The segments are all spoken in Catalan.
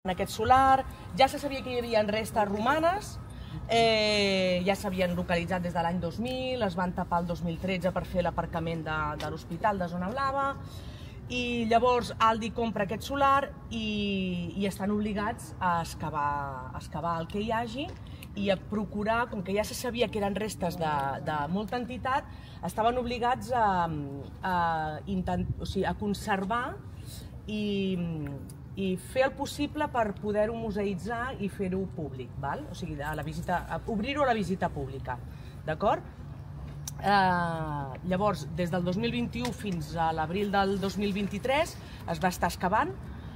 En aquest solar ja se sabia que hi havia restes romanes, ja s'havien localitzat des de l'any 2000, es van tapar el 2013 per fer l'aparcament de l'hospital de Zona Blava, i llavors Aldi compra aquest solar i estan obligats a excavar el que hi hagi i a procurar, com que ja se sabia que eren restes de molta entitat, estaven obligats a conservar i fer el possible per poder-ho museïtzar i fer-ho públic, o sigui, obrir-ho a la visita pública, d'acord? Llavors, des del 2021 fins a l'abril del 2023 es va estar excavant.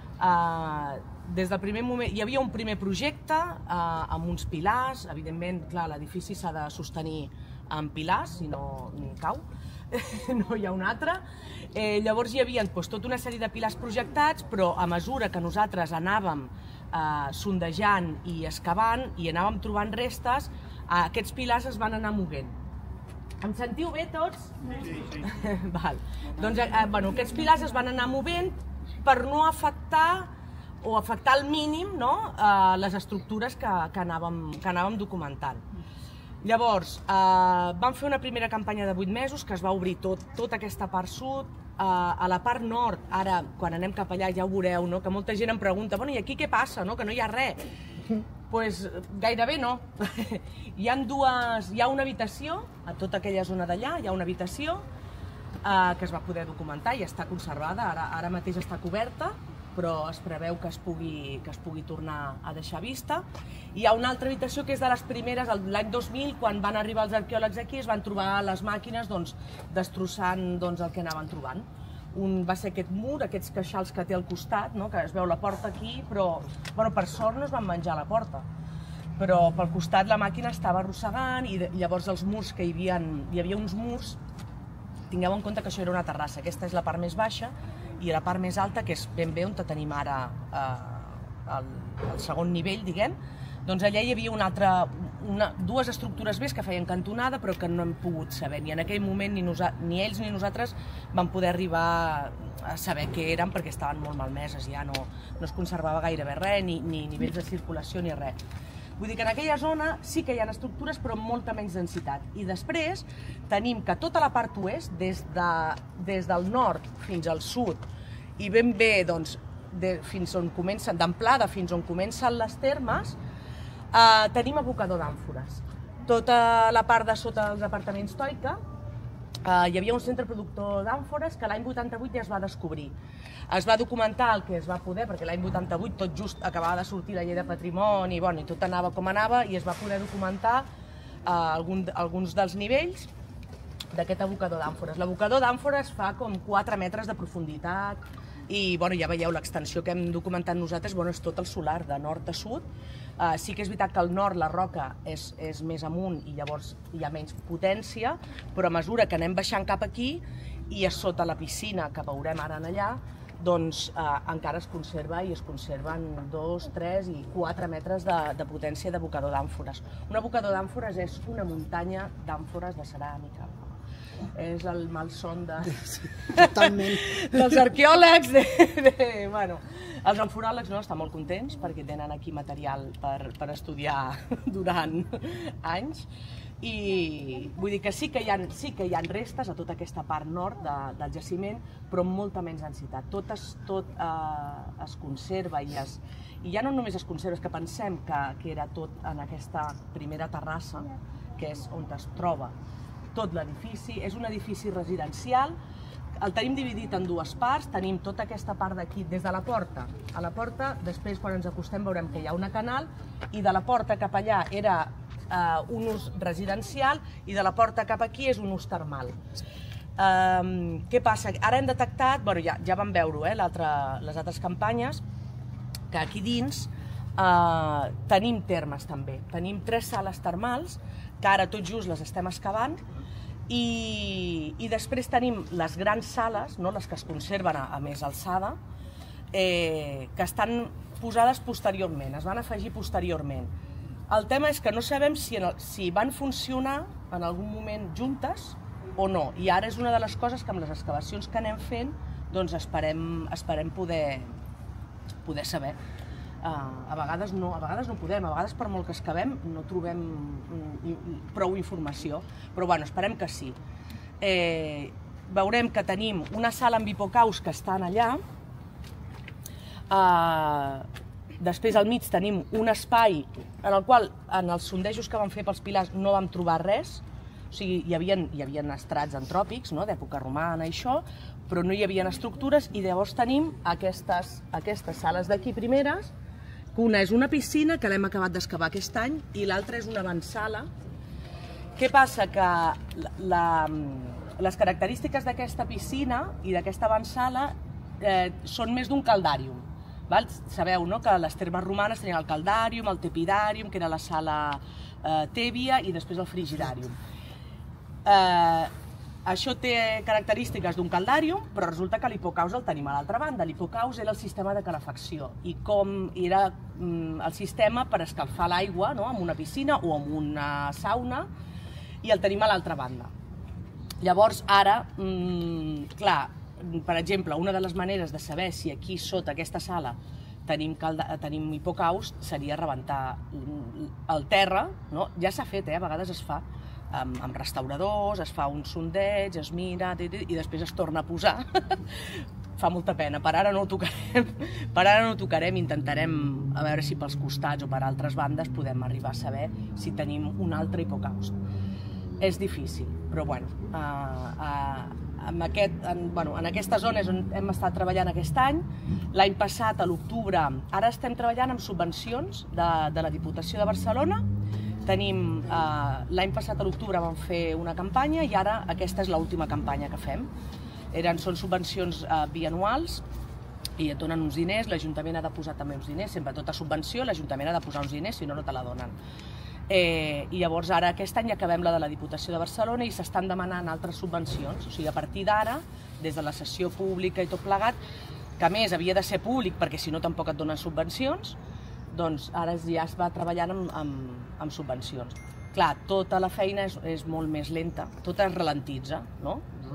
Des del primer moment hi havia un primer projecte amb uns pilars, evidentment, clar, l'edifici s'ha de sostenir amb pilars, si no cau, no hi ha un altre. Llavors hi havia tota una sèrie de pilars projectats, però a mesura que nosaltres anàvem sondejant i excavant i anàvem trobant restes, aquests pilars es van anar movent. Em sentiu bé tots? Sí. Doncs aquests pilars es van anar movent per no afectar o afectar al mínim les estructures que anàvem documentant. Llavors, vam fer una primera campanya de 8 mesos que es va obrir tota aquesta part sud. A la part nord, ara, quan anem cap allà, ja ho veureu, que molta gent em pregunta, i aquí què passa, que no hi ha res? Doncs gairebé no. Hi ha una habitació, a tota aquella zona d'allà, hi ha una habitació que es va poder documentar i està conservada, ara mateix està coberta, però es preveu que es pugui tornar a deixar vista. Hi ha una altra habitació que és de les primeres, l'any 2000, quan van arribar els arqueòlegs aquí, es van trobar les màquines destrossant el que anaven trobant. Un va ser aquest mur, aquests queixals que té al costat, que es veu la porta aquí, però per sort no es van menjar la porta. Però pel costat la màquina estava arrossegant i llavors els murs que hi havia uns murs, tingueu en compte que això era una terrassa, aquesta és la part més baixa, i la part més alta, que és ben bé on tenim ara el segon nivell, diguem, doncs allà hi havia dues estructures més que feien cantonada, però que no hem pogut saber. Ni en aquell moment ni ells ni nosaltres vam poder arribar a saber què eren, perquè estaven molt malmeses, ja no es conservava gairebé res, ni nivells de circulació ni res. Vull dir que en aquella zona sí que hi ha estructures, però amb molta menys densitat. I després tenim que tota la part oest, des del nord fins al sud, i ben bé fins on comencen, d'amplada fins on comencen les termes, tenim abocador d'àmfores. Tota la part de sota del departament Stoica hi havia un centre productor d'àmfores que l'any 88 ja es va descobrir. Es va documentar el que es va poder, perquè l'any 88 tot just acabava de sortir la llei de patrimoni i tot anava com anava, i es va poder documentar alguns dels nivells d'aquest abocador d'àmfores. L'abocador d'àmfores fa com 4 metres de profunditat i ja veieu l'extensió que hem documentat nosaltres, és tot el solar, de nord a sud. Sí que és veritat que al nord la roca és més amunt i llavors hi ha menys potència, però a mesura que anem baixant cap aquí i a sota la piscina, que veurem ara allà, doncs encara es conserva i es conserven 2, 3 i 4 metres de potència d'abocador d'àmfores. Un abocador d'àmfores és una muntanya d'àmfores de ceràmica. És el malson dels arqueòlegs. Els amforòlegs estan molt contents perquè tenen aquí material per estudiar durant anys. I vull dir que sí que hi ha restes a tota aquesta part nord del jaciment, però amb molta menys densitat. Tot es conserva i ja no només es conserva, és que pensem que era tot en aquesta primera terrassa, que és on es troba tot l'edifici. És un edifici residencial, el tenim dividit en dues parts, tenim tota aquesta part d'aquí, des de la porta a la porta, després quan ens acostem veurem que hi ha una canal, i de la porta cap allà era un ús residencial i de la porta cap aquí és un ús termal. Què passa? Ara hem detectat, ja vam veure-ho, les altres campanyes, que aquí dins tenim termes també. Tenim 3 sales termals, que ara tot just les estem excavant, i després tenim les grans sales, les que es conserven a més alçada, que estan posades posteriorment, es van afegir posteriorment. El tema és que no sabem si van funcionar en algun moment juntes o no, i ara és una de les coses que amb les excavacions que anem fent esperem poder saber. A vegades no podem, a vegades per molt que excavem no trobem prou informació, però bueno, esperem que sí. Veurem que tenim una sala amb hipocaus que estan allà. Després al mig tenim un espai en el qual en els sondejos que vam fer pels pilars no vam trobar res, o sigui, hi havia estrats antròpics, d'època romana i això, però no hi havia estructures, i llavors tenim aquestes sales d'aquí primeres, que una és una piscina, que l'hem acabat d'excavar aquest any, i l'altra és una avantsala. Què passa? Que les característiques d'aquesta piscina i d'aquesta avantsala són més d'un caldàrium. Sabeu que a les termes romanes tenien el caldàrium, el tepidàrium, que era la sala tèbia, i després el frigidàrium. Això té característiques d'un caldàrium, però resulta que l'hipocaus el tenim a l'altra banda. L'hipocaus era el sistema de calefacció i com era el sistema per escalfar l'aigua en una piscina o en una sauna, i el tenim a l'altra banda. Llavors, ara, clar, per exemple, una de les maneres de saber si aquí sota aquesta sala tenim hipocaus seria rebentar el terra. Ja s'ha fet, a vegades es fa amb restauradors, es fa un sondeig, es mira i després es torna a posar. Fa molta pena, per ara no ho tocarem, intentarem a veure si pels costats o per altres bandes podem arribar a saber si tenim un altre hipocaust. És difícil, però bueno, en aquestes zones on hem estat treballant aquest any, l'any passat, a l'octubre, ara estem treballant amb subvencions de la Diputació de Barcelona. L'any passat, a l'octubre, vam fer una campanya i ara aquesta és l'última campanya que fem. Són subvencions bianuals i et donen uns diners, l'Ajuntament ha de posar també uns diners, sempre tota subvenció, l'Ajuntament ha de posar uns diners, si no, no te la donen. I llavors ara aquest any acabem la de la Diputació de Barcelona i s'estan demanant altres subvencions, o sigui, a partir d'ara, des de la sessió pública i tot plegat, que a més havia de ser públic perquè si no tampoc et donen subvencions, doncs ara ja es va treballant amb subvencions. Clar, tota la feina és molt més lenta, tot es ralentitza, no?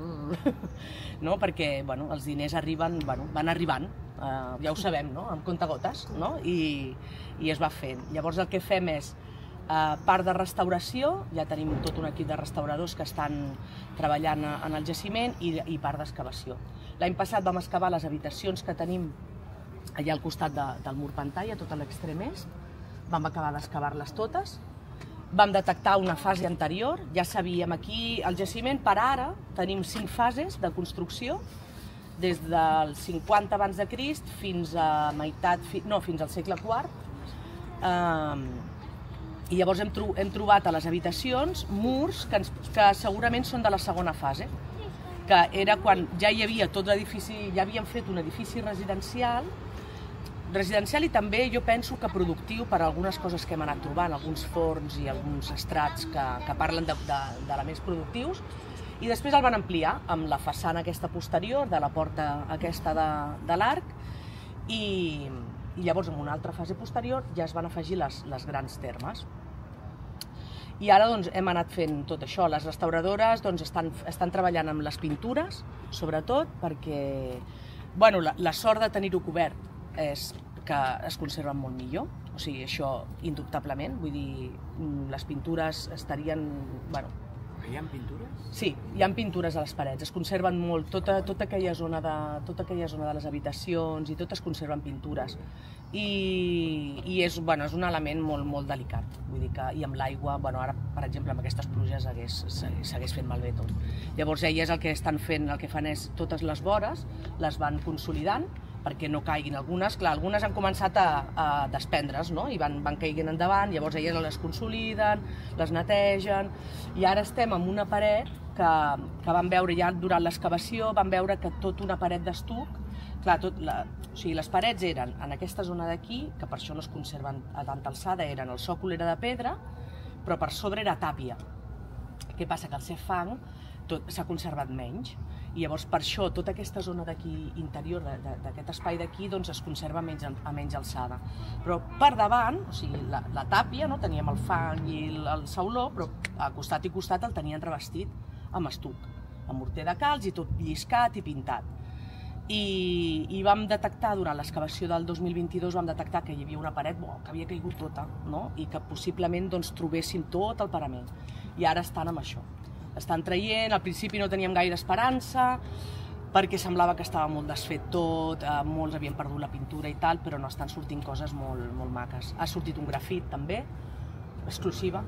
Perquè els diners van arribant, ja ho sabem, amb comptagotes, i es va fent. Llavors el que fem és part de restauració, ja tenim tot un equip de restauradors que estan treballant en el jaciment, i part d'excavació. L'any passat vam excavar les habitacions que tenim allà al costat del mur pantalla, tot a l'extrem est, vam acabar d'excavar-les totes, vam detectar una fase anterior, ja sabíem aquí al jaciment, per ara tenim 5 fases de construcció, des del 50 abans de Crist fins a fins al segle IV, i llavors hem trobat a les habitacions murs que segurament són de la segona fase, que era quan ja hi havia tot l'edifici, ja havíem fet un edifici residencial i també jo penso que productiu per algunes coses que hem anat trobant, alguns forns i alguns estrats que parlen d'elements productius, i després el van ampliar amb la façana aquesta posterior, de la porta aquesta de l'arc, i llavors en una altra fase posterior ja es van afegir les grans termes. I ara hem anat fent tot això. Les restauradores estan treballant amb les pintures, sobretot, perquè la sort de tenir-ho cobert és que es conserven molt millor, o sigui, això indubtablement, vull dir, les pintures estarien... Hi ha pintures? Sí, hi ha pintures a les parets, es conserven molt, tota aquella zona de les habitacions i tot es conserven pintures, i és un element molt delicat, vull dir que, i amb l'aigua, ara per exemple amb aquestes pluges s'hagués fet malbé tot. Llavors elles el que fan és totes les vores les van consolidant perquè no caiguin algunes. Clar, algunes han començat a desprendre's, i van caiguent endavant, llavors elles les consoliden, les netegen, i ara estem en una paret que vam veure ja durant l'excavació, vam veure que tota una paret d'estuc, clar, les parets eren en aquesta zona d'aquí, que per això no es conserven a tanta alçada, el sòcol era de pedra, però per sobre era tàpia. Què passa? Que al ser fang s'ha conservat menys, i llavors per això tota aquesta zona d'aquí interior, d'aquest espai d'aquí, es conserva a menys alçada. Però per davant, o sigui, la tàpia, teníem el fang i el sauló, però a costat i costat el tenien revestit amb estuc, amb morter de calç i tot lliscat i pintat. i vam detectar, durant l'excavació del 2022, vam detectar que hi havia una paret que havia caigut tota, i que possiblement trobéssim tot el parament. I ara estan amb això. Estan traient, al principi no teníem gaire esperança, perquè semblava que estava molt desfet tot, molts havien perdut la pintura i tal, però no, estan sortint coses molt maques. Ha sortit un grafit també, exclusiva.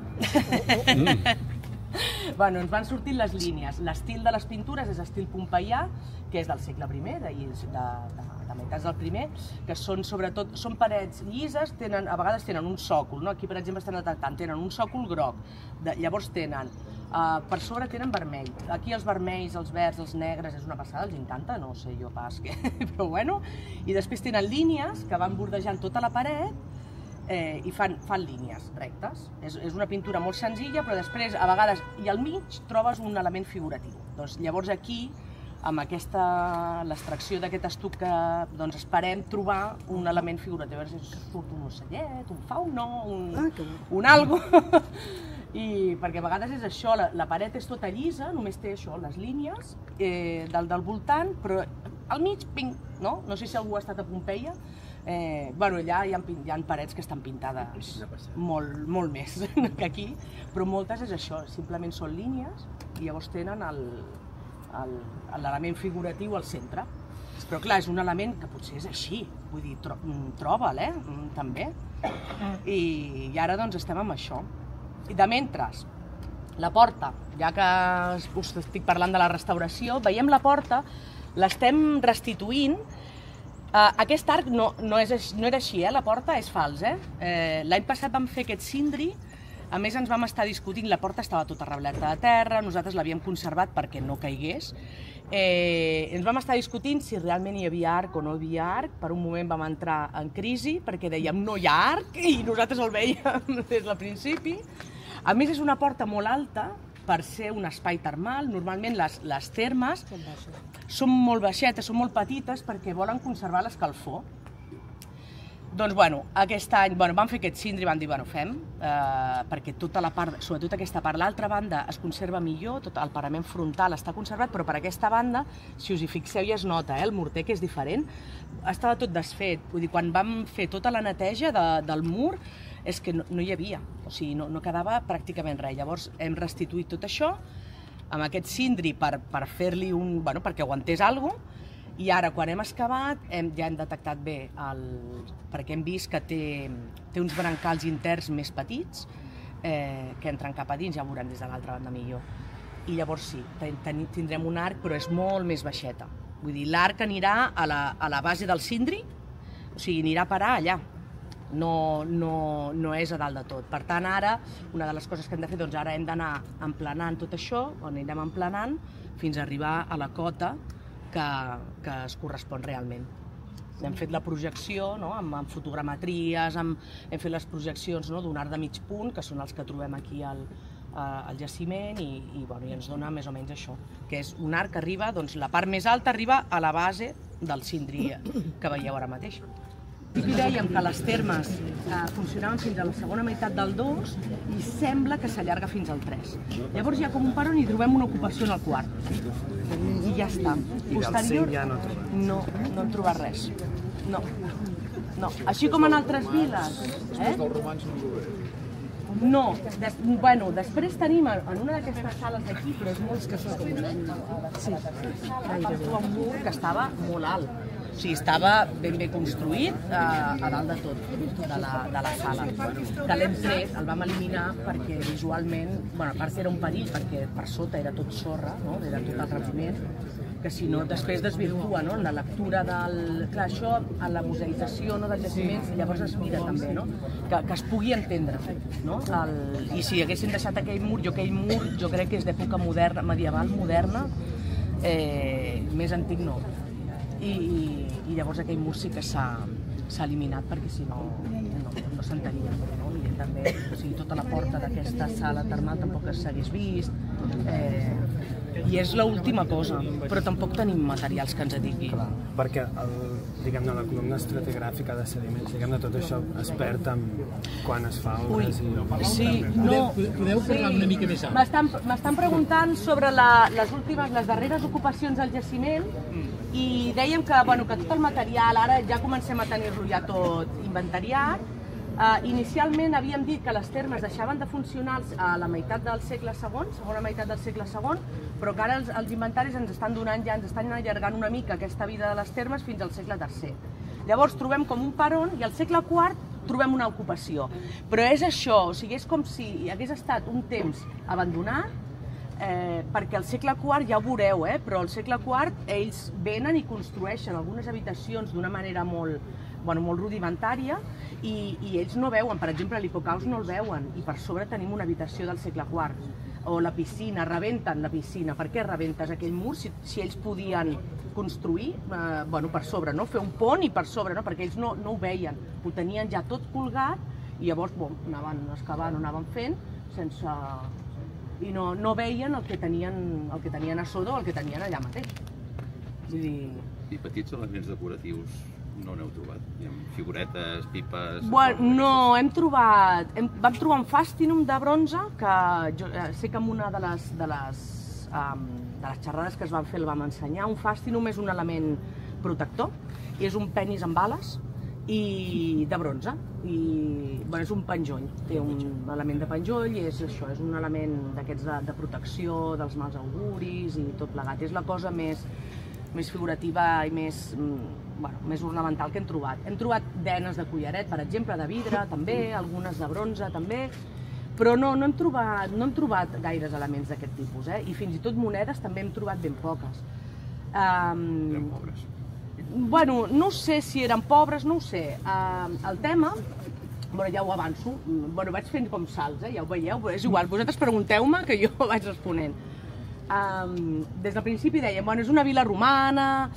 Bueno, ens van sortir les línies. L'estil de les pintures és estil pompeià, que és del segle I, de meitats del primer, que són sobretot parets llises, a vegades tenen un sòcol, aquí per exemple estan detectant, tenen un sòcol groc, llavors tenen, per sobre tenen vermell, aquí els vermells, els verds, els negres, és una passada, els encanta, no sé jo pas què, però bueno, i després tenen línies que van bordejant tota la paret, i fan línies rectes. És una pintura molt senzilla, però després, a vegades, i al mig trobes un element figuratiu. Llavors aquí, amb l'extracció d'aquest estuc, esperem trobar un element figuratiu. A veure si surt un ocellet, un fauno, un algo. Perquè a vegades és això, la paret és tota llisa, només té això, les línies del voltant, però al mig, ping, no? No sé si algú ha estat a Pompeia. Allà hi ha parets que estan pintades molt més que aquí, però moltes és això, simplement són línies i llavors tenen l'element figuratiu al centre. Però clar, és un element que potser és així, vull dir, troba'l, també. I ara doncs estem amb això. I de mentre, la porta, ja que us estic parlant de la restauració, veiem la porta, l'estem restituint. Aquest arc no era així, la porta és fals. L'any passat vam fer aquest cindri, a més ens vam estar discutint, la porta estava tota rebleta de terra, nosaltres l'havíem conservat perquè no caigués. Ens vam estar discutint si realment hi havia arc o no hi havia arc, per un moment vam entrar en crisi perquè dèiem no hi ha arc i nosaltres el veiem des del principi. A més és una porta molt alta, per ser un espai termal. Normalment les termes són molt baixetes, són molt petites perquè volen conservar l'escalfor. Doncs, aquest any vam fer aquest cindri i vam dir, fem, perquè tota la part, sobretot aquesta part, l'altra banda es conserva millor, tot el parament frontal està conservat, però per aquesta banda, si us hi fixeu ja es nota, el morter que és diferent, estava tot desfet. Vull dir, quan vam fer tota la neteja del mur, és que no hi havia, o sigui, no quedava pràcticament res. Llavors hem restituït tot això amb aquest cindri per fer-li perquè aguantés alguna cosa, i ara quan hem excavat ja hem detectat bé, perquè hem vist que té uns brancals interns més petits que entren cap a dins, ja ho veurem des de l'altra banda millor. I llavors sí, tindrem un arc, però és molt més baixeta. Vull dir, l'arc anirà a la base del cindri, o sigui, anirà a parar allà. No és a dalt de tot. Per tant, ara, una de les coses que hem de fer, doncs ara hem d'anar emplenant tot això, o anirem emplenant fins a arribar a la cota que es correspon realment. Hem fet la projecció amb fotogrametries, hem fet les projeccions d'un arc de mig punt, que són els que trobem aquí al jaciment, i ens dona més o menys això, que és un arc que arriba, doncs la part més alta arriba a la base del cindri que veieu ara mateix. I dèiem que les termes funcionaven fins a la segona meitat del 2 i sembla que s'allarga fins al 3. Llavors hi ha com un peron i trobem una ocupació en el quart. I ja està. I del 5 ja no trobem? No hem trobat res. No. Així com en altres viles. Després dels romans no ho veuré. No, després tenim en una d'aquestes sales d'aquí, però és molt que són un mur que estava molt alt. O sigui, estava ben construït a dalt de tot, de la sala. Que l'hem tret, el vam eliminar perquè visualment, a part era un perill, perquè per sota era tot sorra, era tot el reviment, que si no després desvirtua la lectura del... Clar, això, en la museïtzació dels jaciments, llavors es mira també, que es pugui entendre. I si haguessin deixat aquell mur, jo crec que és d'època moderna, medieval, moderna, més antic no. I llavors aquell mur sí que s'ha eliminat perquè si no s'entenia. I també, o sigui, tota la porta d'aquesta sala termal tampoc s'hagués vist. I és l'última cosa, però tampoc tenim materials que ens dediqui. Perquè, diguem-ne, la columna estratigràfica de sediments, diguem-ne, tot això es perd quan es fa obres i... Sí, no... Podeu parlar una mica més alt? M'estan preguntant sobre les darreres ocupacions del jaciment i dèiem que tot el material, ara ja comencem a tenir-lo ja tot inventariat. Inicialment havíem dit que les termes deixaven de funcionar a la meitat del segle II, segona meitat del segle II, però que ara els inventaris ens estan donant ja, ens estan allargant una mica aquesta vida de les termes fins al segle III. Llavors trobem com un peron i al segle IV trobem una ocupació. Però és això, o sigui, és com si hagués estat un temps abandonat, perquè al segle IV, ja ho veureu, però al segle IV ells venen i construeixen algunes habitacions d'una manera molt rudimentària i ells no veuen, per exemple, l'Hipocaust no el veuen i per sobre tenim una habitació del segle IV. O la piscina, rebenten la piscina. Per què rebentes aquell mur si ells podien construir per sobre, fer un pont i per sobre, perquè ells no ho veien, ho tenien ja tot colgat i llavors anaven excavant, ho anaven fent sense... i no veien el que tenien a sota o el que tenien allà mateix. Vull dir... I petits elements decoratius no n'heu trobat? Figuretes, pipes... No, vam trobar un fàstinum de bronze, que sé que en una de les xerrades que es van fer el vam ensenyar. Un fàstinum és un element protector, i és un penis amb ales i de bronze, i és un penjoll, té un element de penjoll i és això, és un element d'aquests de protecció dels mals auguris i tot plegat. És la cosa més figurativa i més ornamental que hem trobat. Hem trobat denes de collaret, per exemple, de vidre també, algunes de bronze també, però no hem trobat gaires elements d'aquest tipus, i fins i tot monedes també hem trobat ben poques. Eren pobres. No sé si eren pobres, no ho sé. El tema, ja ho avanço, vaig fent com salts, ja ho veieu, però és igual, vosaltres pregunteu-me que jo vaig responent. Des del principi dèiem, és una vila romana,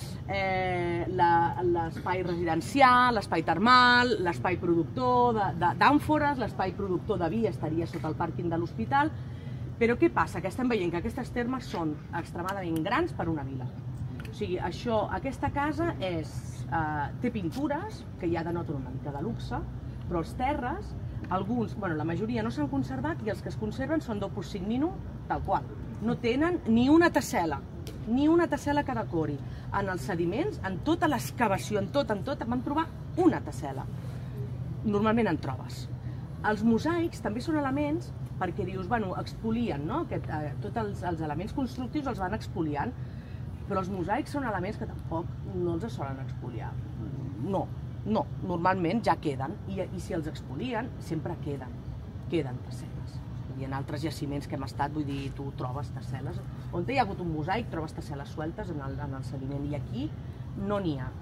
l'espai residencial, l'espai termal, l'espai productor d'àmfores, l'espai productor de vi estaria sota el pàrquing de l'hospital, però què passa? Que estem veient que aquestes termes són extremadament grans per una vila. O sigui, aquesta casa té pintures, que ja denoten una mica de luxe, però els terres, alguns, la majoria no s'han conservat i els que es conserven són d'Opus Signinum, tal qual. No tenen ni una tessel·la que decori. En els sediments, en tota l'excavació, en tot, vam trobar una tessel·la. Normalment en trobes. Els mosaics també són elements perquè dius, expolien, no? Tots els elements constructius els van expoliant, però els mosaics són elements que tampoc no els solen expoliar. No, normalment ja queden, i si els expolien, sempre queden tessel·les. I en altres jaciments que hem estat, vull dir, tu trobes tessel·les. On hi ha hagut un mosaic, trobes tessel·les sueltes en el sediment, i aquí no n'hi ha.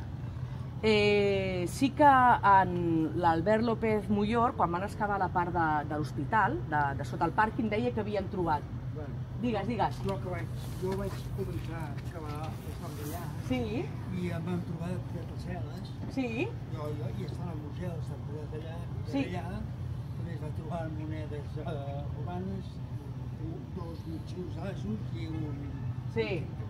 Sí que l'Albert López Muyor, quan van excavar la part de l'hospital, de sota el pàrquing, deia que havien trobat... Digues. Jo vaig començar a excavar l'estat d'allà i em vam trobar de tessel·les. Sí? Jo hi estava al museu, s'ha posat allà, també es va trobar monedes romanes, dos mitjos asos i un... Sí.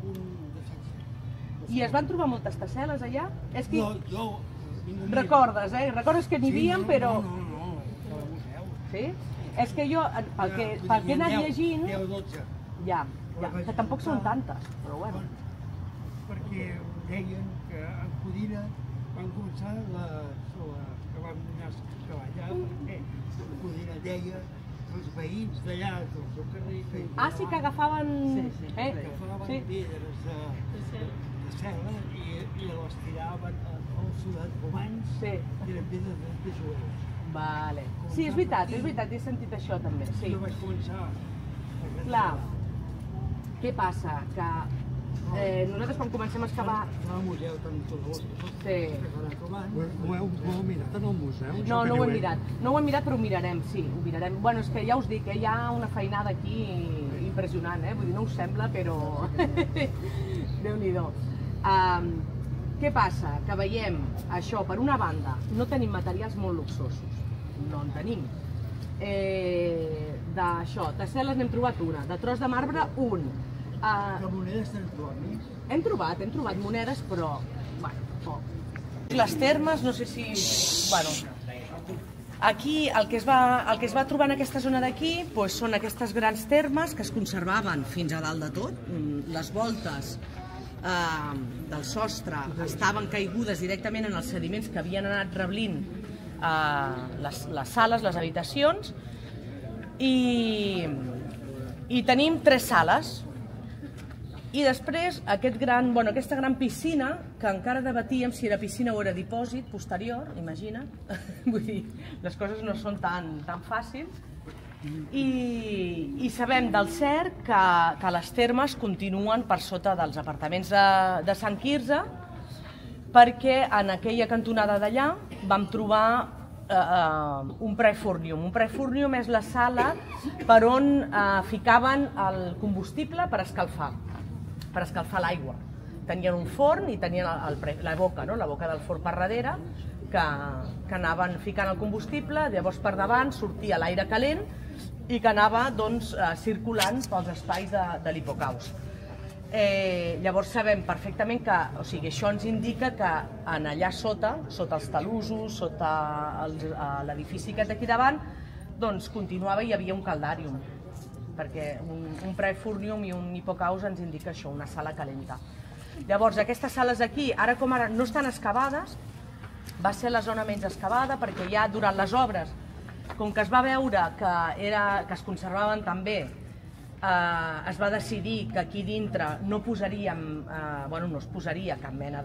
I es van trobar moltes tessel·les allà? Jo... Recordes, Recordes que n'hi havia, però... No, al museu. Sí? És que jo, pel que he anat llegint... 10 o 12. Ja, que tampoc són tantes, però bueno. Perquè deien que en Codina van començar que van anar a treballar, perquè Codina deia que els veïns d'allà, del seu carrer... Sí que agafaven... Agafaven pedres de cel·la i les tiraven als soldats romans i eren pedres de jueus. Vale. Sí, és veritat, he sentit això també. Jo vaig començar... Clar, què passa? Que nosaltres quan comencem a excavar... Al museu tenim tots els Ho heu mirat en el museu? No ho hem mirat. No ho hem mirat, però ho mirarem, sí, ho mirarem. Bueno, és que ja us dic, hi ha una feinada aquí impressionant, vull dir, no us sembla, però... Déu-n'hi-do. Què passa? Que veiem això, per una banda, no tenim materials molt luxosos, no en tenim. D'això, tessel·les n'hem trobat una, de tros de marbre un. De monedes n'hem trobat més? Hem trobat monedes, però, poc. Les termes, no sé si... Aquí el que es va trobar en aquesta zona d'aquí són aquestes grans termes que es conservaven fins a dalt de tot, les voltes del sostre estaven caigudes directament en els sediments que havien anat reblint les sales, les habitacions, i tenim 3 sales. I després aquesta gran piscina, que encara debatíem si era piscina o era dipòsit posterior, imagina't, vull dir, les coses no són tan fàcils, i sabem del cert que les termes continuen per sota dels apartaments de Sant Quirze, perquè en aquella cantonada d'allà vam trobar un prefúrnium. Un prefúrnium és la sala per on ficaven el combustible per escalfar l'aigua. Tenien un forn i tenien la boca del forn per darrere, que anaven ficant el combustible, llavors per davant sortia l'aire calent i que anava circulant pels espais de l'hipocaust. Llavors sabem perfectament que, això ens indica que allà sota els talussos, sota l'edifici aquest d'aquí davant, continuava i hi havia un caldàrium, perquè un prefúrnium i un hipocaust ens indica això, una sala calenta. Llavors, aquestes sales aquí, ara com ara no estan excavades, va ser la zona menys excavada, perquè ja durant les obres, com que es va veure que es conservaven tan bé, es va decidir que aquí dintre no es posaria cap mena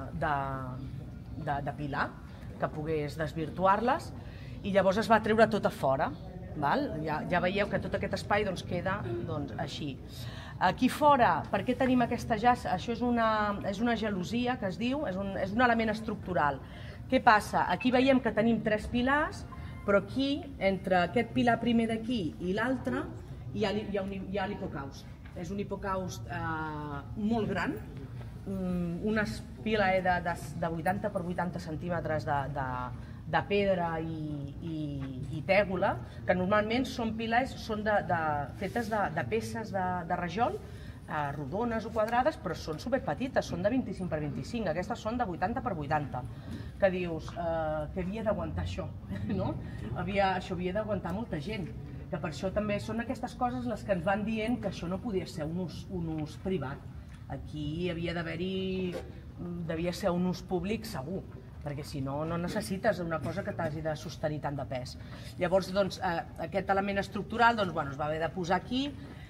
de pilar que pogués desvirtuar-les, i llavors es va treure tot a fora. Ja veieu que tot aquest espai queda així. Aquí fora, per què tenim aquesta jassa? Això és una gelosia, que es diu, és un element estructural. Què passa? Aquí veiem que tenim 3 pilars, però aquí, entre aquest pilar primer d'aquí i l'altre, hi ha l'hipocaust. És un hipocaust molt gran, una pila de 80 per 80 centímetres de pedra i tègula, que normalment són piles fetes de peces de rajol, rodones o quadrades, però són superpetites, són de 25 per 25, aquestes són de 80 per 80, que dius, que havia d'aguantar això, no? Això havia d'aguantar molta gent, que per això també són aquestes coses les que ens van dient que això no podia ser un ús privat, aquí devia ser un ús públic segur, perquè si no, no necessites una cosa que t'hagi de sostenir tant de pes. Llavors, aquest element estructural es va haver de posar aquí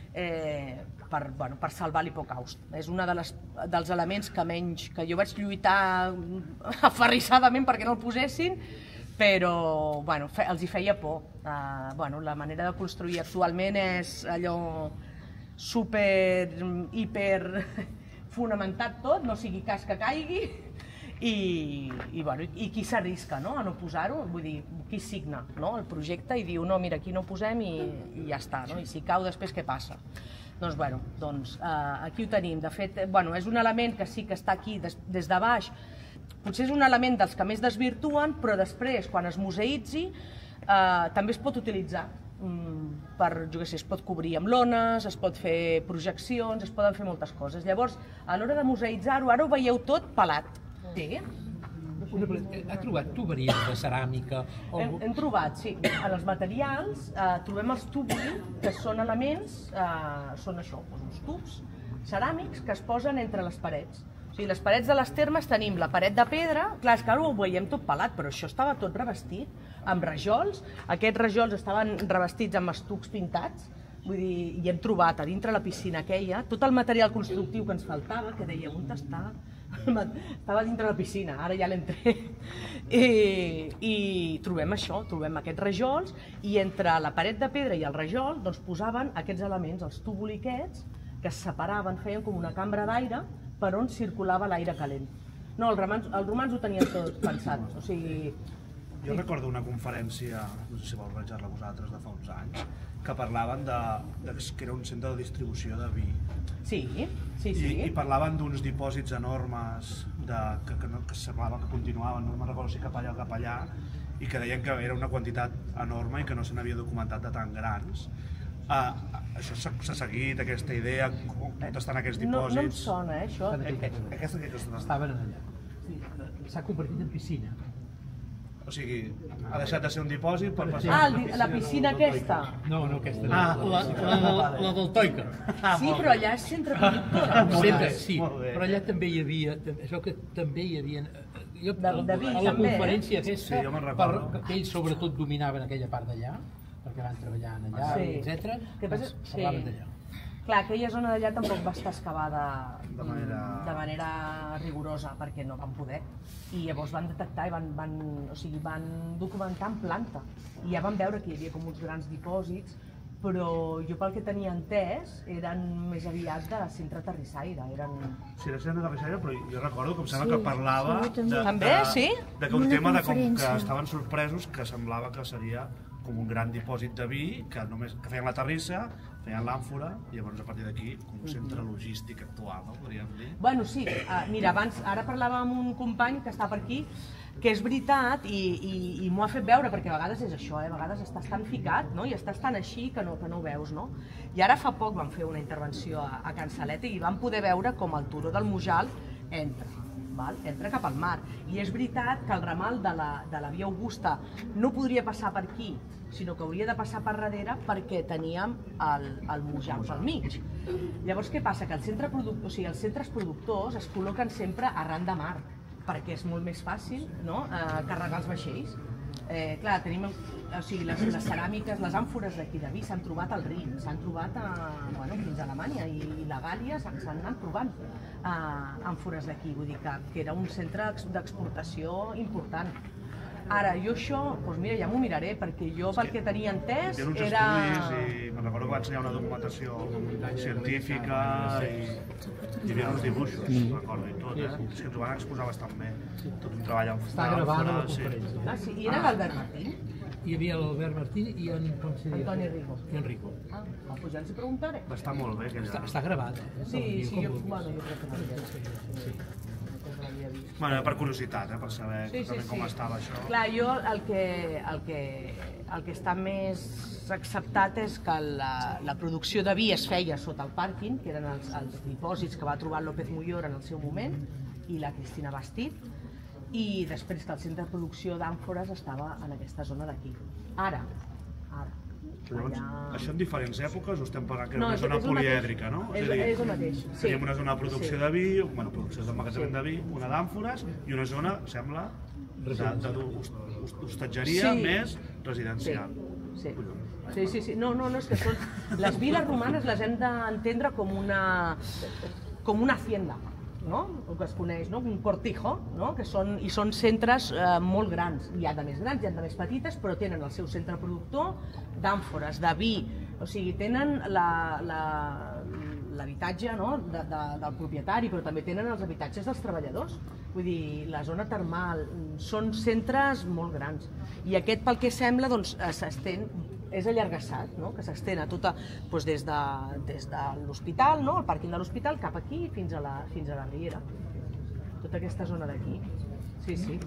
per salvar l'hipocaust. És un dels elements que jo vaig lluitar aferrissadament perquè no el posessin, però els hi feia por. La manera de construir actualment és allò super, hiper fonamentat tot, no sigui cas que caigui, i qui s'arrisca a no posar-ho, vull dir, qui signa el projecte i diu, no, mira, aquí no ho posem i ja està, i si cau després què passa? Doncs aquí ho tenim. De fet, és un element que sí que està aquí des de baix, potser és un element dels que més desvirtuen, però després, quan es museïtzi, també es pot utilitzar es pot cobrir amb lones, es pot fer projeccions, es poden fer moltes coses. Llavors, a l'hora de museïtzar-ho, ara ho veieu tot pelat. Sí. Ha trobat tuberies de ceràmica? Hem trobat, sí. En els materials trobem els tubs, que són elements, són això, uns tubs ceràmics que es posen entre les parets. O sigui, les parets de les termes tenim la paret de pedra, clar, és que ara ho veiem tot pelat, però això estava tot revestit amb rajols. Aquests rajols estaven revestits amb estucs pintats, vull dir, i hem trobat a dintre la piscina aquella tot el material constructiu que ens faltava, que deia, on està? Estava dintre la piscina, ara ja l'hem tret. I trobem això, trobem aquests rajols, i entre la paret de pedra i el rajol posaven aquests elements, els tuboliquets, que es separaven, feien com una cambra d'aire per on circulava l'aire calent. No, els romans ho tenien tot pensat, o sigui... Jo recordo una conferència, no sé si vau realitzar-la vosaltres, de fa uns anys, que parlaven que era un centre de distribució de vi. Sí. I parlaven d'uns dipòsits enormes que semblava que continuaven, no me'n recordo si cap allà o cap allà, i que deien que era una quantitat enorme i que no se n'havia documentat de tan grans. Això s'ha seguit, aquesta idea, on estan aquests dipòsits? No em sona, això. Estaven allà. S'ha convertit en piscina. O sigui, ha deixat de ser un dipòsit per passar... Ah, la piscina aquesta? No, aquesta no. La del Toica. Sí, però allà és centre productora. Sempre, sí, però allà també hi havia, això que també hi havia... De vi, a la també, conferència aquesta, Sí, jo me'n recordo. que ells sobretot dominaven aquella part d'allà, perquè van treballant allà, etc. Que passa... Parlaven d'allà. Clar, aquella zona d'allà tampoc va estar excavada De manera rigorosa, perquè no van poder. I llavors van detectar i van documentar en planta. I ja van veure que hi havia com uns grans dipòsits, però jo pel que tenia entès eren més aviat de centre terrissaire. Sí, era centre terrissaire, però jo recordo que em sembla que parlava També, sí? de que un tema de com que estaven sorpresos, que semblava que seria com un gran dipòsit de vi, que feien la terrissa, feien l'àmfora, i llavors a partir d'aquí un centre logístic actual, no? Podríem dir. Bueno, sí, mira, ara parlava amb un company que està per aquí, que és veritat i m'ho ha fet veure, perquè a vegades és això, a vegades estàs tan ficat, no? I estàs tan així que no ho veus, no? I ara fa poc vam fer una intervenció a Can Saleta i vam poder veure com el turó del Mujal entra cap al mar. I és veritat que el ramal de la Via Augusta no podria passar per aquí, sinó que hauria de passar per darrere perquè teníem el Mujal pel mig. Llavors què passa? Que els centres productors es col·loquen sempre arran de mar, perquè és molt més fàcil, no?, carregar els vaixells. Clar, tenim les ceràmiques, les àmfores d'aquí de vi s'han trobat al Rin, s'han trobat fins a Alemanya i la Gàlia s'han anat trobant àmfores d'aquí, vull dir que era un centre d'exportació important. Ara, jo això, doncs mira, ja m'ho miraré, perquè jo pel que tenia entès era... Hi havia uns estudis i me'n recordo que va ensenyar una documentació científica i hi havia uns dibuixos, recordo, i tot, És que ens ho van exposar bastant bé. Tot un treball amb Està gravant a la conferència. Ah, sí, i era l'Albert Martín? Hi havia l'Albert Martín i en... Antoni Rico. I en Rico. Doncs ja els hi preguntaré. Va estar molt bé, aquella... Està gravat, Sí, jo crec que no l'havia vist. Bueno, per curiositat, per saber com estava això. Clar, jo el que està més acceptat és que la producció de vi es feia sota el pàrquing, que eren els dipòsits que va trobar López Muyor en el seu moment, i la Cristina Bastit, i després que el centre de producció d'àmfores estava en aquesta zona d'aquí. Ara. Llavors, això en diferents èpoques ho estem parlant que era una zona polièdrica, no? És el mateix. Teníem una zona de producció de vi, producció d'emmagatzemament de vi, una d'àmfores i una zona, sembla, d'hostatgeria més residencial. Sí. No, és que són... Les viles romanes les hem d'entendre com una hacienda, no? El que es coneix, no? Un cortijo, no? I són centres molt grans. Hi ha de més grans, hi ha de més petites, però tenen el seu centre productor d'àmfores, de vi, o sigui, tenen l'habitatge del propietari, però també tenen els habitatges dels treballadors. Vull dir, la zona termal, són centres molt grans. I aquest, pel que sembla, s'estén, és allargassat, que s'estén a tota, des de l'hospital, el pàrquing de l'hospital, cap aquí fins a la Riera. Tota aquesta zona d'aquí. Sí.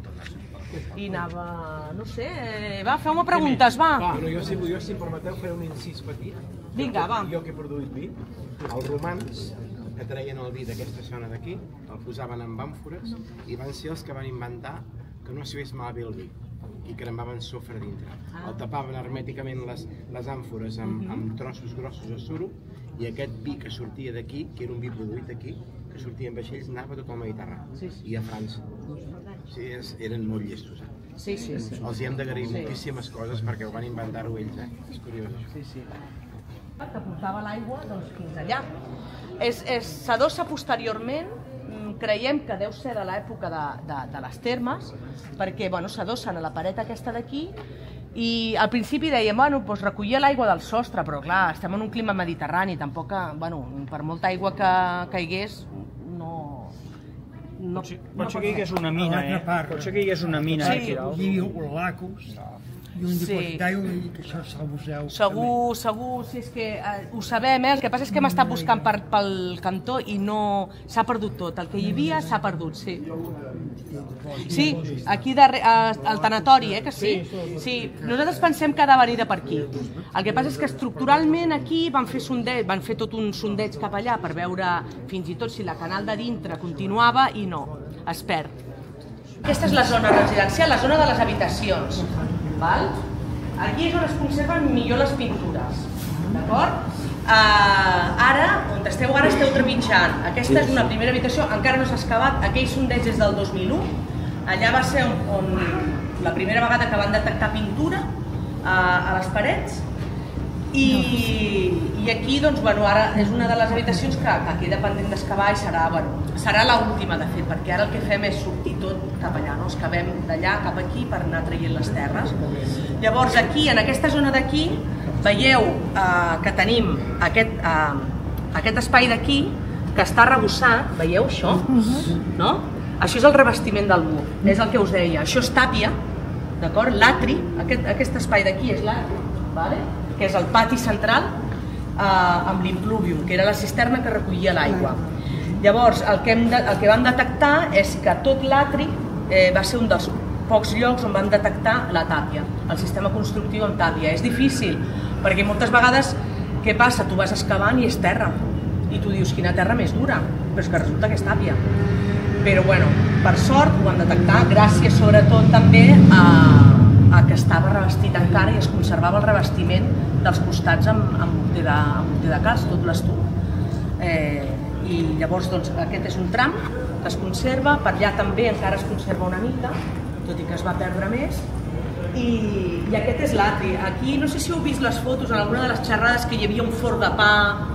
I anava, no sé, va, feu-me preguntes, va. Però jo, si em permeteu, faré un incís petit. Vinga, va. Jo que he produït vi, els romans que treien el vi d'aquesta zona d'aquí, el posaven en àmfores i van ser els que van inventar que no es fes malbé el vi i cremaven sofre dintre. El tapaven hermèticament les àmfores amb trossos grossos de suro i aquest vi que sortia d'aquí, que era un vi produït aquí, que sortia en vaixells, anava tot al Mediterrani i a França. Sí, eren molt llestos. Sí. Els hi hem d'agrair moltíssimes coses perquè ho van inventar-ho ells, És curiós, això. Sí. Que portava l'aigua fins allà. S'adossa posteriorment, creiem que deu ser de l'època de les termes, perquè s'adossen a la paret aquesta d'aquí i al principi dèiem, recollia l'aigua del sostre, però clar, estem en un clima mediterrani, tampoc, per molta aigua que caigués, Pot ser que hi hagués una mina, Pot ser que hi hagués una mina. Hi havia lacos i un dipòsit d'aigua i que això se'l museu. Segur, sí, és que ho sabem, el que passa és que hem estat buscant pel cantó i no... S'ha perdut tot, el que hi havia s'ha perdut, sí. Sí, aquí darrere, al tanatori, que sí? Sí, nosaltres pensem que ha de venir de per aquí. El que passa és que estructuralment aquí van fer tot un sondeig cap allà per veure fins i tot si la canal de dintre continuava i no, es perd. Aquesta és la zona residencial, la zona de les habitacions. Aquí és on es conserven millor les pintures. D'acord? Ara, on esteu ara, esteu trepitjant. Aquesta és una primera habitació, encara no s'ha excavat, aquells sondeigs des del 2001. Allà va ser on la primera vegada que van detectar pintura a les parets. I aquí, doncs, ara és una de les habitacions que queda pendent d'excavar i serà l'última, de fet, perquè ara el que fem és sortir tot cap allà, no? Excavem d'allà cap aquí per anar traient les terres. Llavors, aquí, en aquesta zona d'aquí, veieu que tenim aquest espai d'aquí que està arrebossat, veieu això? No? Això és el revestiment del mur, és el que us deia, això és tàpia, d'acord? L'atri, aquest espai d'aquí és l'atri, que és el pati central amb l'impluvium, que era la cisterna que recollia l'aigua. Llavors, el que vam detectar és que tot l'atri va ser un dels pocs llocs on vam detectar la tàpia, el sistema constructiu amb tàpia. És difícil, perquè moltes vegades, què passa? Tu vas excavant i és terra, i tu dius, quina terra més dura, però és que resulta que és tàpia. Però, bueno, per sort ho vam detectar, gràcies sobretot també a que estava revestit encara i es conservava el revestiment dels costats amb morter de calç, tot l'estuc. I llavors, doncs, aquest és un tram que es conserva, per allà també encara es conserva una mica, tot i que es va perdre més, i aquest és l'atri. Aquí, no sé si heu vist les fotos en alguna de les xerrades que hi havia un forn de pa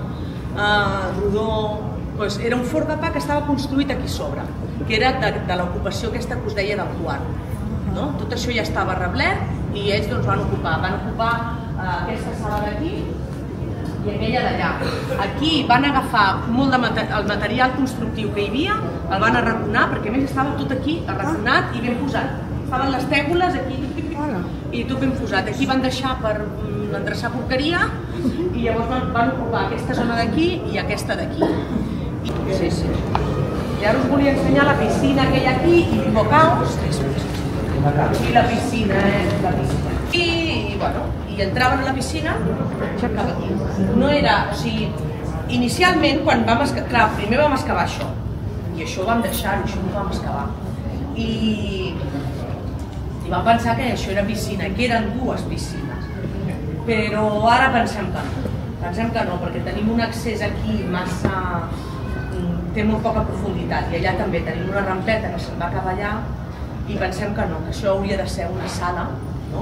rodó, era un forn de pa que estava construït aquí sobre, que era de l'ocupació aquesta que us deia del quart. Tot això ja estava reblert i ells van ocupar aquesta sala d'aquí i aquella d'allà. Aquí van agafar molt el material constructiu que hi havia, el van arraconar, perquè a més estava tot aquí arraconat i ben posat. Estaven les tègoles aquí i tot ben posat. Aquí van deixar per endreçar porqueria i llavors van ocupar aquesta zona d'aquí i aquesta d'aquí. I ara us volia ensenyar la piscina que hi ha aquí i l'hipocaus. I la piscina, I entraven a la piscina cap aquí. No era, o sigui, inicialment, quan vam excavar, clar, primer vam excavar això, i això ho vam deixar, això ho vam excavar. I vam pensar que això era piscina, que eren dues piscines. Però ara pensem que no, perquè tenim un accés aquí massa... té molt poca profunditat, i allà també tenim una rampeta que se'n va cap allà, i pensem que no, que això hauria de ser una sala, no?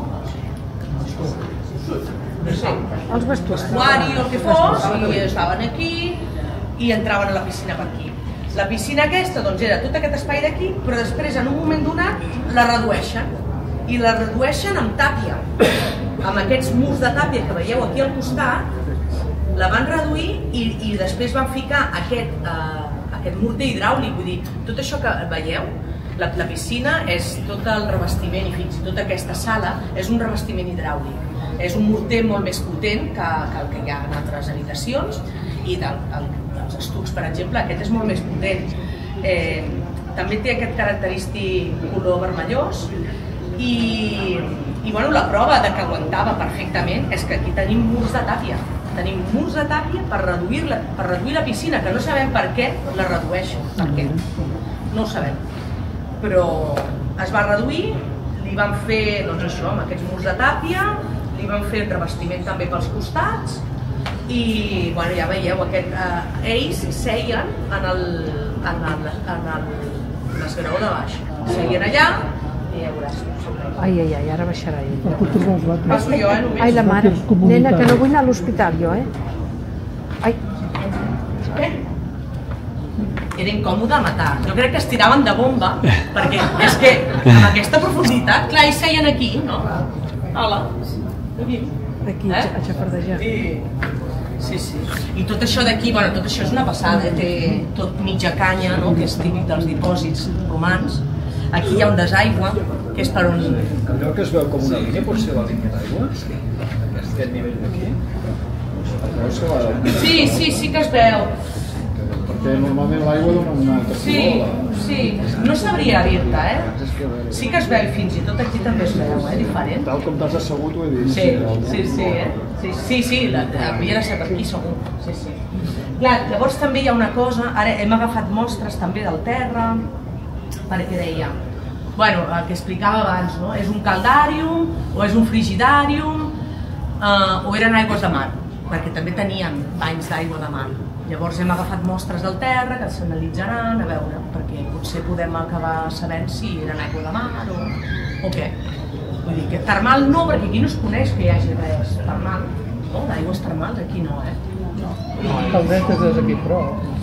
Els vestuari o el que fos, i estaven aquí i entraven a la piscina per aquí. La piscina aquesta, doncs, era tot aquest espai d'aquí, però després, en un moment donat, la redueixen. I la redueixen amb tàpia. Amb aquests murs de tàpia que veieu aquí al costat, la van reduir i després van ficar aquest morter hidràulic. Vull dir, tot això que veieu, la piscina és tot el revestiment i fins i tot aquesta sala és un revestiment hidràulic. És un morter molt més potent que el que hi ha en altres habitacions i dels estucs, per exemple, aquest és molt més potent. També té aquest característic color vermellós i la prova que aguantava perfectament és que aquí tenim murs de tàpia. Tenim murs de tàpia per reduir la piscina, que no sabem per què la redueixen. Per què? No ho sabem. Però es va reduir, li van fer això, amb aquests murs de tàpia, li van fer el revestiment també pels costats i ja veieu, ells seien en l'esgraó de baix. Seien allà i ja veuràs. Ai, ara baixarà ell. Passo jo, només. Ai, la mare. Nena, que no vull anar a l'hospital, jo, Ai. Era incòmode a matar. Jo crec que es tiraven de bomba, perquè és que amb aquesta profunditat, clar, ells seien aquí, no? Hola. Aquí, a xafardejar. Sí. I tot això d'aquí, tot això és una passada, té tot mitja canya, que és típic dels dipòsits romans. Aquí hi ha un desaigua, que és per on... Allò que es veu com una línia pot ser la línia d'aigua? Aquest nivell d'aquí? Sí que es veu. Perquè normalment l'aigua dona una altra color. Sí, no sabria dir-te, Sí que es veu, fins i tot aquí també es veu, diferent. Tal com t'has assegut ho he dit. Sí, havia de ser per aquí segur. Clar, llavors també hi ha una cosa, ara hem agafat mostres també del terra, perquè deia, Bueno, el que explicava abans, no? És un caldàrium, o és un frigidàrium, o eren aigües de mar, perquè també teníem banys d'aigua de mar. Llavors hem agafat mostres del terra que s'analitzaran, a veure, perquè potser podem acabar sabent si eren aigua de mar o què. Vull dir que termal no, perquè aquí no es coneix que hi hagi res termal. No, d'aigües termals aquí no, Caldetes és aquí prop.